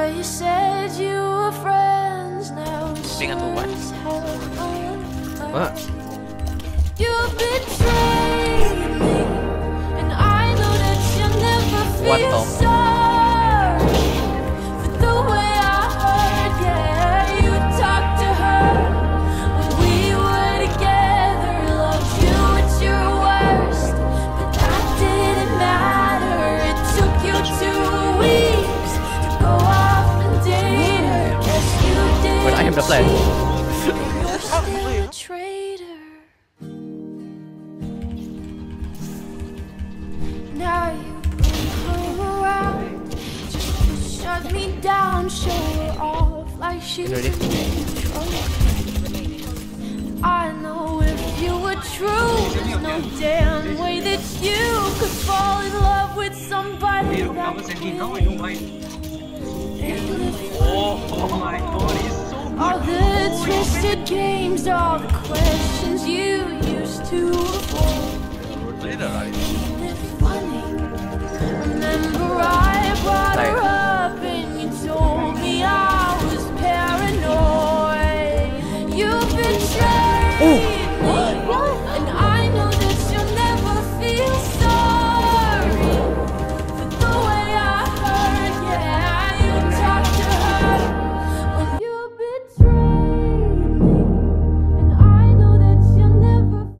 But you said you were friends now. Tinggal tu what? What? You betrayed me, and I know that you'll never feel sorry for the way I heard. Yeah, you talked to her when we were together, loved you at your worst, but that didn't matter. It took you 2 weeks to go off and date her. Guess you did. But I am the flag. You're still a traitor. Now you bring her around just to shut me down, show her off like she's in control. I know if you were true, there's no damn way that you could fall in love with somebody that Oh my god, he's so good. all the twisted games, all the questions you used to avoid. Literally.